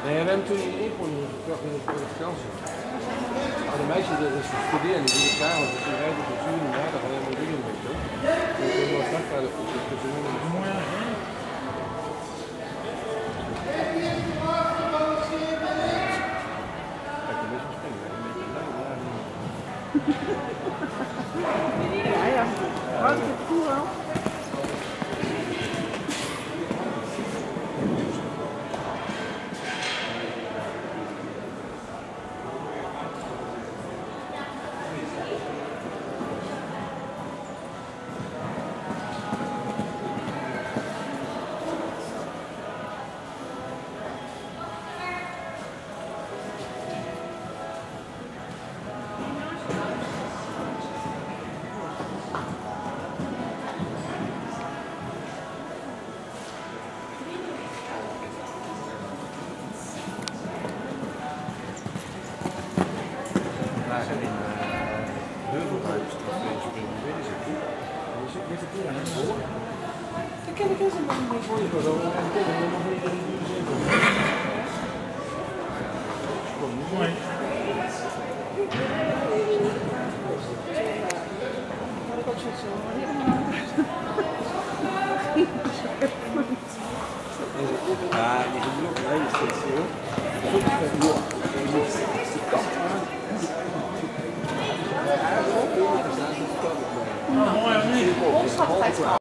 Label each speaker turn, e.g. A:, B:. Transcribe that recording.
A: Nee, we hebben toen in de inponing gekocht in de vakantie. Maar de meisjes dat is studeren, die doen samen, dus die rijden tot 7 uur dan gaan we dingen mee doen. Dus ik wil straks naar de mooi aan.
B: Ja, ja. Wat is het cool wel?
A: Ik ken eens een beetje voor je gewoon. En ik ken nog niet in de zin. Mooi.
B: Had ik ook zoiets van.
A: Ja, die geblokt hele steeds heel.
B: Mooi of niet?